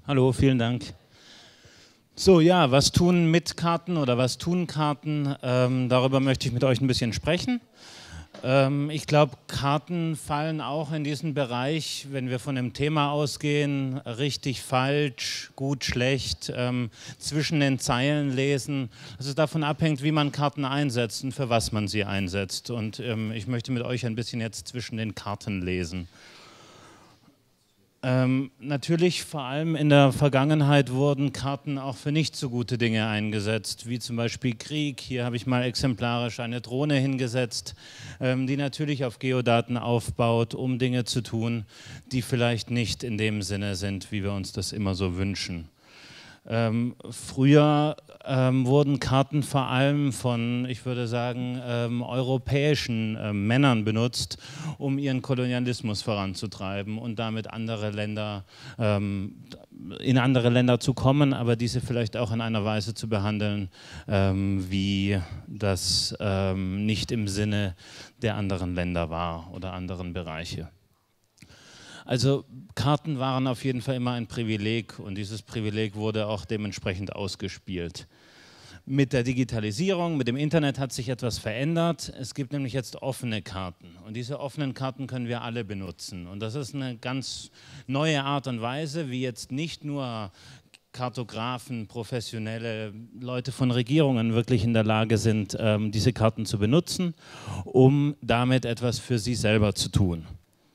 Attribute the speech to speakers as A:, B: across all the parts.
A: Hallo, vielen Dank. So, ja, was tun mit Karten oder was tun Karten? Darüber möchte ich mit euch ein bisschen sprechen. Ich glaube, Karten fallen auch in diesen Bereich, wenn wir von dem Thema ausgehen, richtig, falsch, gut, schlecht, zwischen den Zeilen lesen. Also es davon abhängt, wie man Karten einsetzt und für was man sie einsetzt. Und ich möchte mit euch ein bisschen jetzt zwischen den Karten lesen. Natürlich, vor allem in der Vergangenheit wurden Karten auch für nicht so gute Dinge eingesetzt, wie zum Beispiel Krieg. Hier habe ich mal exemplarisch eine Drohne hingesetzt, die natürlich auf Geodaten aufbaut, um Dinge zu tun, die vielleicht nicht in dem Sinne sind, wie wir uns das immer so wünschen. Früher wurden Karten vor allem von, ich würde sagen, europäischen Männern benutzt, um ihren Kolonialismus voranzutreiben und damit andere Länder, in andere Länder zu kommen, aber diese vielleicht auch in einer Weise zu behandeln, wie das nicht im Sinne der anderen Länder war oder anderen Bereiche. Also Karten waren auf jeden Fall immer ein Privileg und dieses Privileg wurde auch dementsprechend ausgespielt. Mit der Digitalisierung, mit dem Internet hat sich etwas verändert. Es gibt nämlich jetzt offene Karten und diese offenen Karten können wir alle benutzen. Und das ist eine ganz neue Art und Weise, wie jetzt nicht nur Kartografen, professionelle Leute von Regierungen wirklich in der Lage sind, diese Karten zu benutzen, um damit etwas für sie selber zu tun.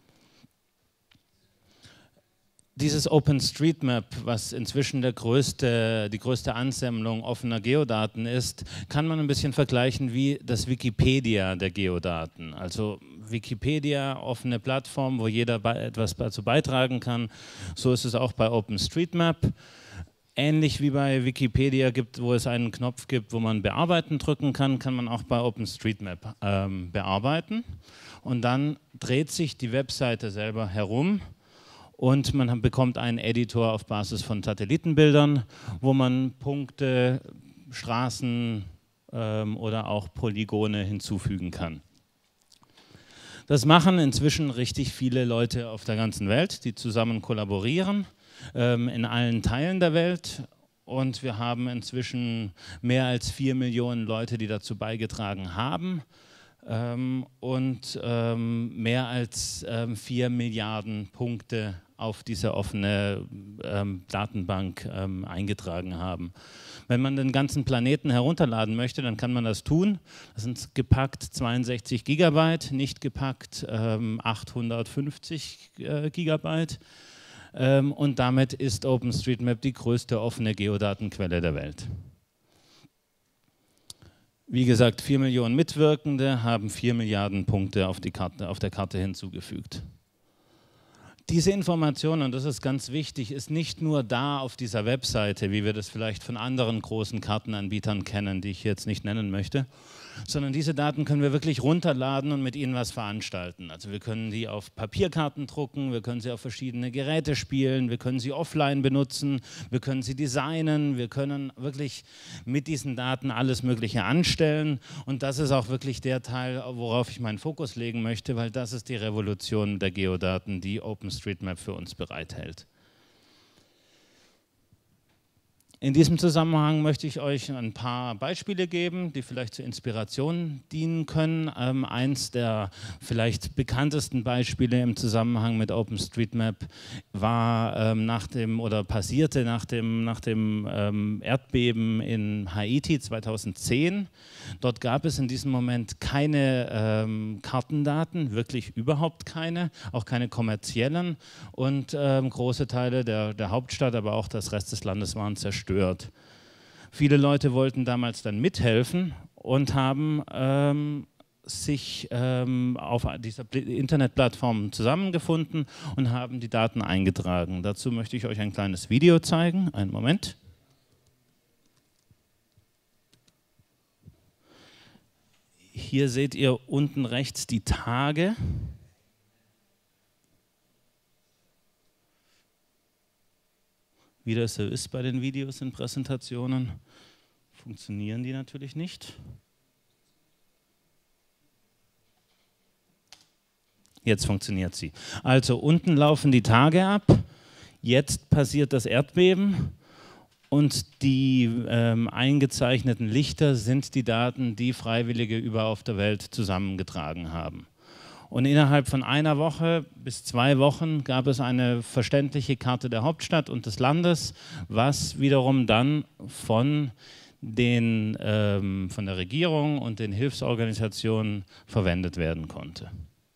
A: Dieses OpenStreetMap, was inzwischen die größte Ansammlung offener Geodaten ist, kann man ein bisschen vergleichen wie das Wikipedia der Geodaten. Also Wikipedia, offene Plattform, wo jeder etwas dazu beitragen kann. So ist es auch bei OpenStreetMap. Ähnlich wie bei Wikipedia wo es einen Knopf gibt, wo man Bearbeiten drücken kann, kann man auch bei OpenStreetMap bearbeiten. Und dann dreht sich die Webseite selber herum. Und man bekommt einen Editor auf Basis von Satellitenbildern, wo man Punkte, Straßen oder auch Polygone hinzufügen kann. Das machen inzwischen richtig viele Leute auf der ganzen Welt, die zusammen kollaborieren, in allen Teilen der Welt. Und wir haben inzwischen mehr als 4 Millionen Leute, die dazu beigetragen haben. Und mehr als 4 Milliarden Punkte auf diese offene Datenbank eingetragen haben. Wenn man den ganzen Planeten herunterladen möchte, dann kann man das tun. Das sind gepackt 62 Gigabyte, nicht gepackt 850 Gigabyte. Und damit ist OpenStreetMap die größte offene Geodatenquelle der Welt. Wie gesagt, 4 Millionen Mitwirkende haben 4 Milliarden Punkte auf der Karte hinzugefügt. Diese Information, und das ist ganz wichtig, ist nicht nur da auf dieser Webseite, wie wir das vielleicht von anderen großen Kartenanbietern kennen, die ich jetzt nicht nennen möchte, sondern diese Daten können wir wirklich runterladen und mit ihnen was veranstalten. Also wir können die auf Papierkarten drucken, wir können sie auf verschiedene Geräte spielen, wir können sie offline benutzen, wir können sie designen, wir können wirklich mit diesen Daten alles Mögliche anstellen und das ist auch wirklich der Teil, worauf ich meinen Fokus legen möchte, weil das ist die Revolution der Geodaten, die OpenStreetMap für uns bereithält. In diesem Zusammenhang möchte ich euch ein paar Beispiele geben, die vielleicht zur Inspiration dienen können. Eins der vielleicht bekanntesten Beispiele im Zusammenhang mit OpenStreetMap war passierte nach dem Erdbeben in Haiti 2010. Dort gab es in diesem Moment keine Kartendaten, wirklich überhaupt keine, auch keine kommerziellen und große Teile der Hauptstadt, aber auch das Rest des Landes waren zerstört. Viele Leute wollten damals dann mithelfen und haben sich auf dieser Internetplattform zusammengefunden und haben die Daten eingetragen. Dazu möchte ich euch ein kleines Video zeigen. Einen Moment. Hier seht ihr unten rechts die Tage. Wie das so ist bei den Videos in Präsentationen, funktionieren die natürlich nicht. Jetzt funktioniert sie. Also unten laufen die Tage ab, Jetzt passiert das Erdbeben und die eingezeichneten Lichter sind die Daten, die Freiwillige überall auf der Welt zusammengetragen haben. Und innerhalb von einer Woche bis 2 Wochen gab es eine verständliche Karte der Hauptstadt und des Landes, was wiederum dann von der Regierung und den Hilfsorganisationen verwendet werden konnte.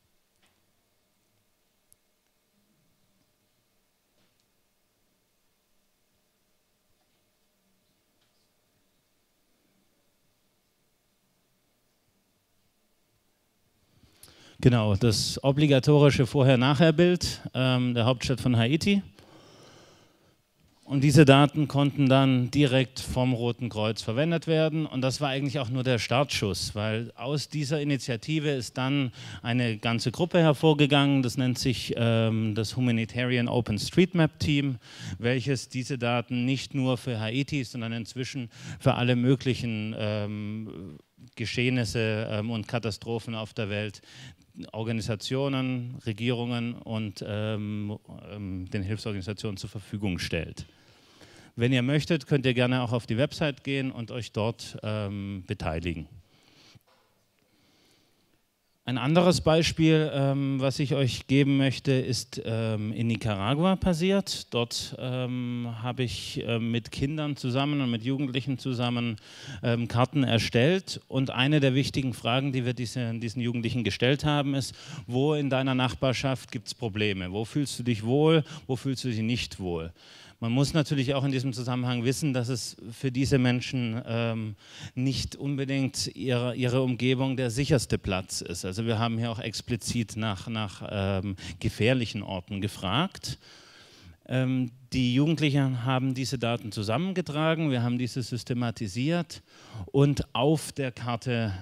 A: Genau, das obligatorische Vorher-Nachher-Bild der Hauptstadt von Haiti. Und diese Daten konnten dann direkt vom Roten Kreuz verwendet werden. Und das war eigentlich auch nur der Startschuss, weil aus dieser Initiative ist dann eine ganze Gruppe hervorgegangen. Das nennt sich das Humanitarian OpenStreetMap Team, welches diese Daten nicht nur für Haiti, sondern inzwischen für alle möglichen Geschehnisse und Katastrophen auf der Welt, Organisationen, Regierungen und den Hilfsorganisationen zur Verfügung stellt. Wenn ihr möchtet, könnt ihr gerne auch auf die Website gehen und euch dort beteiligen. Ein anderes Beispiel, was ich euch geben möchte, ist in Nicaragua passiert. Dort habe ich mit Kindern zusammen und mit Jugendlichen zusammen Karten erstellt. Und eine der wichtigen Fragen, die wir diesen Jugendlichen gestellt haben, ist: Wo in deiner Nachbarschaft gibt es Probleme? Wo fühlst du dich wohl? Wo fühlst du dich nicht wohl? Man muss natürlich auch in diesem Zusammenhang wissen, dass es für diese Menschen nicht unbedingt ihre Umgebung der sicherste Platz ist. Also wir haben hier auch explizit nach gefährlichen Orten gefragt. Die Jugendlichen haben diese Daten zusammengetragen, wir haben diese systematisiert und auf der Karte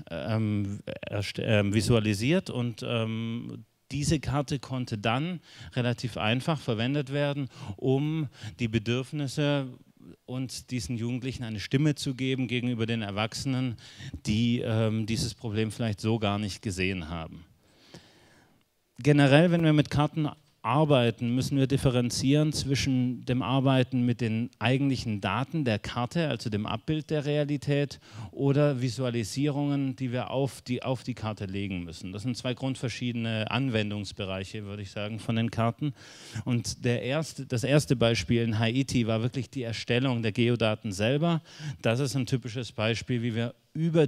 A: visualisiert und diese Karte konnte dann relativ einfach verwendet werden, um die Bedürfnisse und diesen Jugendlichen eine Stimme zu geben gegenüber den Erwachsenen, die dieses Problem vielleicht so gar nicht gesehen haben. Generell, wenn wir mit Karten arbeiten, müssen wir differenzieren zwischen dem Arbeiten mit den eigentlichen Daten der Karte, also dem Abbild der Realität, oder Visualisierungen, die wir auf die Karte legen müssen. Das sind 2 grundverschiedene Anwendungsbereiche, würde ich sagen, von den Karten. Und das erste Beispiel in Haiti war wirklich die Erstellung der Geodaten selber. Das ist ein typisches Beispiel, wie wir über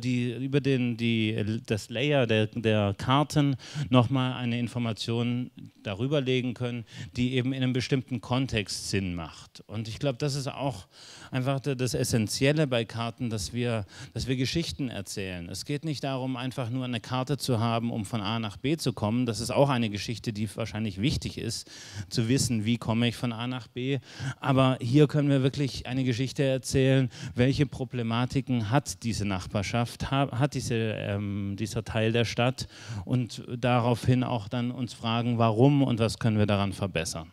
A: das Layer der Karten nochmal eine Information darüber legen können, die eben in einem bestimmten Kontext Sinn macht. Und ich glaube, das ist auch einfach das Essentielle bei Karten, dass wir Geschichten erzählen. Es geht nicht darum, einfach nur eine Karte zu haben, um von A nach B zu kommen. Das ist auch eine Geschichte, die wahrscheinlich wichtig ist, zu wissen, wie komme ich von A nach B. Aber hier können wir wirklich eine Geschichte erzählen, welche Problematiken hat diese Nachbarschaft, hat dieser Teil der Stadt, und daraufhin auch dann uns fragen, warum und was können wir daran verbessern.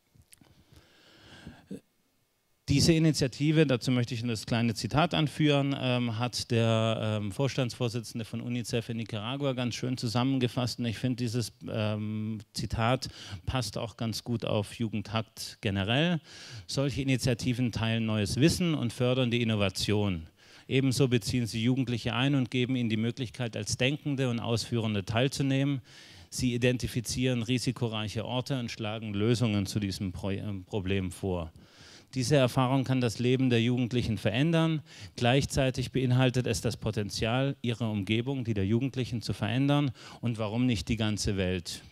A: Diese Initiative, dazu möchte ich das kleine Zitat anführen, hat der Vorstandsvorsitzende von UNICEF in Nicaragua ganz schön zusammengefasst, und ich finde, dieses Zitat passt auch ganz gut auf Jugendhakt generell. Solche Initiativen teilen neues Wissen und fördern die Innovation. Ebenso beziehen sie Jugendliche ein und geben ihnen die Möglichkeit, als Denkende und Ausführende teilzunehmen. Sie identifizieren risikoreiche Orte und schlagen Lösungen zu diesem Problem vor. Diese Erfahrung kann das Leben der Jugendlichen verändern. Gleichzeitig beinhaltet es das Potenzial, ihre Umgebung, die der Jugendlichen, zu verändern, und warum nicht die ganze Welt.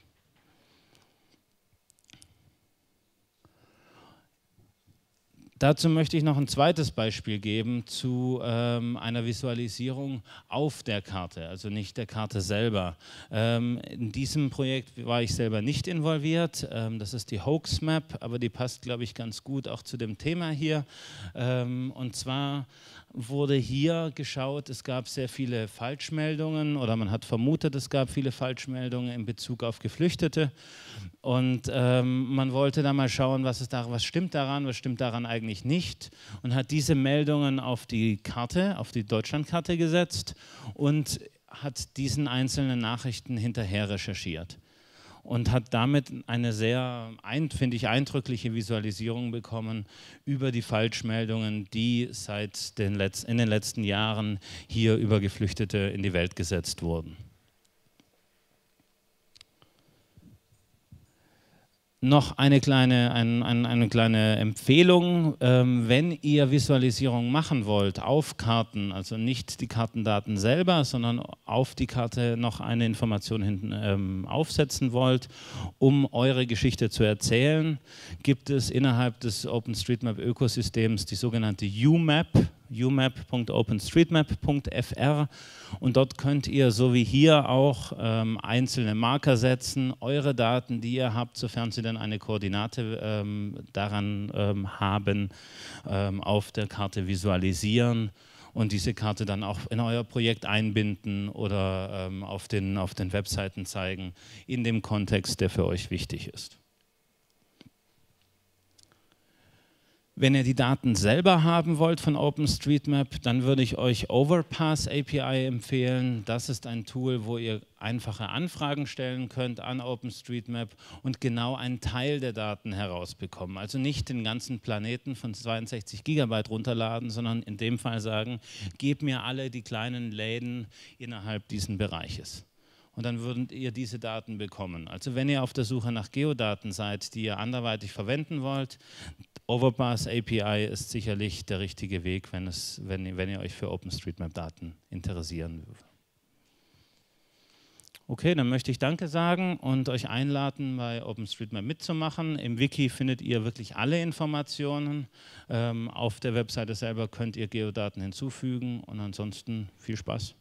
A: Dazu möchte ich noch ein zweites Beispiel geben zu einer Visualisierung auf der Karte, also nicht der Karte selber. In diesem Projekt war ich selber nicht involviert, das ist die Hoax Map, aber die passt, glaube ich, ganz gut auch zu dem Thema hier. Und zwar wurde hier geschaut, es gab sehr viele Falschmeldungen, oder man hat vermutet, es gab viele Falschmeldungen in Bezug auf Geflüchtete, und man wollte da mal schauen, was stimmt daran eigentlich nicht, und hat diese Meldungen auf die Karte, auf die Deutschlandkarte gesetzt und hat diesen einzelnen Nachrichten hinterher recherchiert. und hat damit eine sehr, finde ich, eindrückliche Visualisierung bekommen über die Falschmeldungen, die in den letzten Jahren hier über Geflüchtete in die Welt gesetzt wurden. Noch eine kleine Empfehlung, wenn ihr Visualisierung machen wollt auf Karten, also nicht die Kartendaten selber, sondern auf die Karte noch eine Information hinten aufsetzen wollt, um eure Geschichte zu erzählen, gibt es innerhalb des OpenStreetMap-Ökosystems die sogenannte UMap, umap.openstreetmap.fr, und dort könnt ihr, so wie hier auch, einzelne Marker setzen, eure Daten, die ihr habt, sofern sie dann eine Koordinate daran haben, auf der Karte visualisieren und diese Karte dann auch in euer Projekt einbinden oder auf den Webseiten zeigen, in dem Kontext, der für euch wichtig ist. Wenn ihr die Daten selber haben wollt von OpenStreetMap, dann würde ich euch Overpass API empfehlen. Das ist ein Tool, wo ihr einfache Anfragen stellen könnt an OpenStreetMap und genau einen Teil der Daten herausbekommen. Also nicht den ganzen Planeten von 62 Gigabyte runterladen, sondern in dem Fall sagen, gebt mir alle die kleinen Läden innerhalb dieses Bereiches. Und dann würdet ihr diese Daten bekommen. Also wenn ihr auf der Suche nach Geodaten seid, die ihr anderweitig verwenden wollt, Overpass API ist sicherlich der richtige Weg, wenn ihr euch für OpenStreetMap-Daten interessieren würdet. Okay, dann möchte ich Danke sagen und euch einladen, bei OpenStreetMap mitzumachen. Im Wiki findet ihr wirklich alle Informationen. Auf der Webseite selber könnt ihr Geodaten hinzufügen und ansonsten viel Spaß.